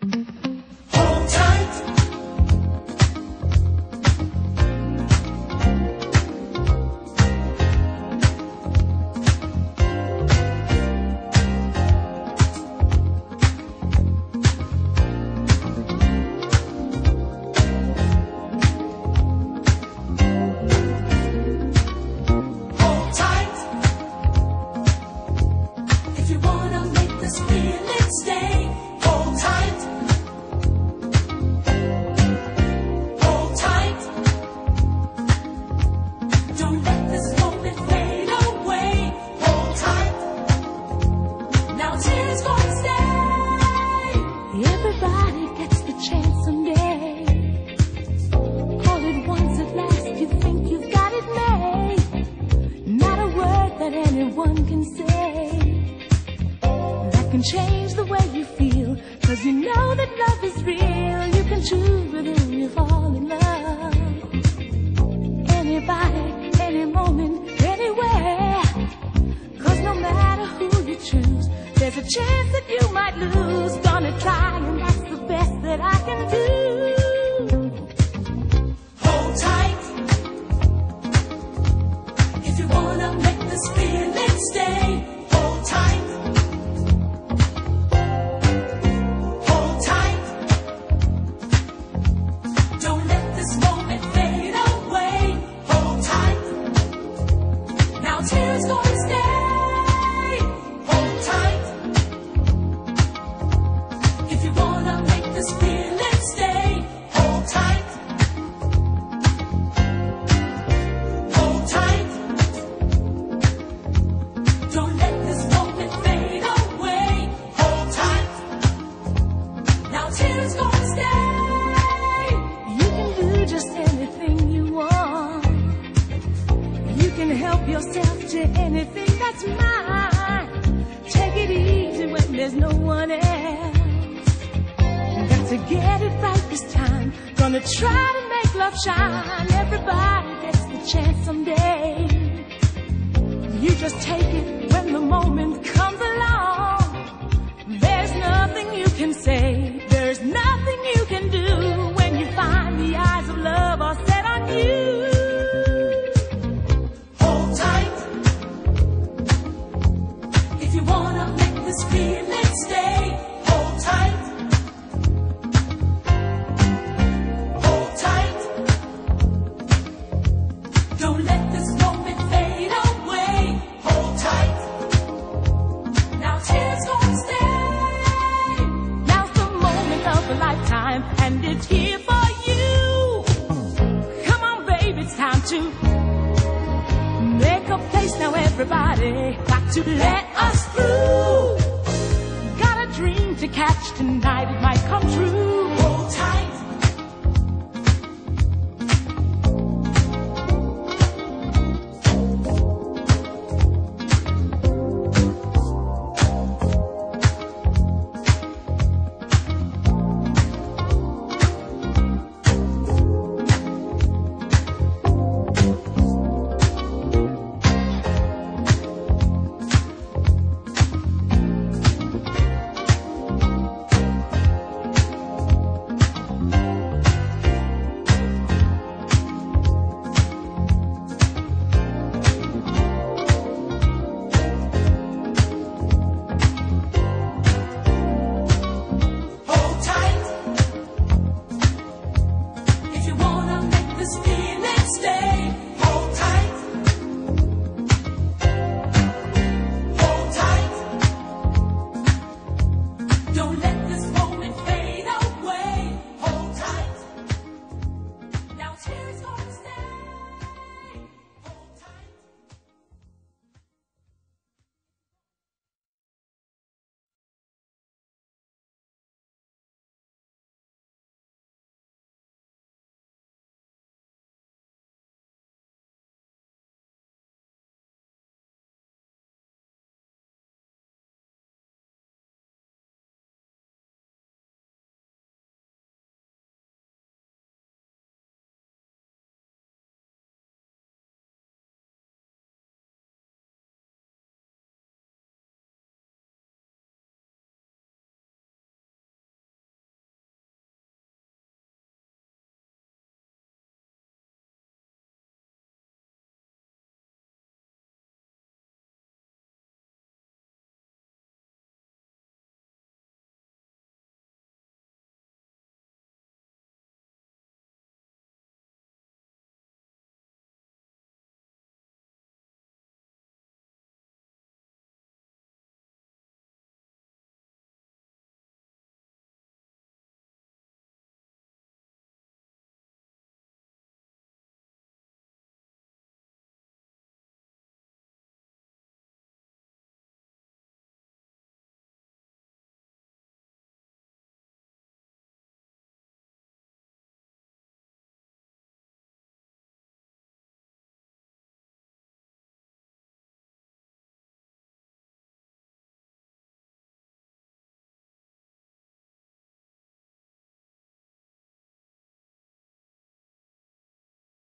Hold tight. Hold tight. If you wanna make this feeling stay, hold tight. Hold tight. Don't let this moment fade away. Hold tight. Now tears gonna stay. Everybody gets the chance someday. All at once at last you think you've got it made. Not a word that anyone can say that can change the way you feel. 'Cause you know that love is real. You can choose with whom you fall in love. Anybody, any moment, anywhere. 'Cause no matter who you choose, there's a chance that you might lose. Gonna try, and that's the best that I can do. Hold tight. If you wanna make this feeling stay, hold tight. Hold tight. Don't let this moment fade away. Hold tight. Now tears gonna stay. Hold tight. If you wanna make this feeling stay, hold tight. Hold tight. Don't let this moment fade away. Hold tight. Now tears gonna stay. You can do just anything you want. You can help yourself to anything that's mine. Take it easy when there's no one else. Got to get it right this time. Gonna try to make love shine. Everybody gets the chance someday. You just take it when the moment comes along. There's nothing you can say. There's nothing you can do when you find the eyes of love are set on you. Hold tight. If you wanna make this feeling stay, hold tight. Hold tight. Don't let this moment fade away. Hold tight. Now tears gonna stay. Now's the moment of a lifetime, and it's here for you. Come on, baby, it's time to make a place now, everybody. Got to let us through. Got a dream to catch tonight, it might come true. Hold tight.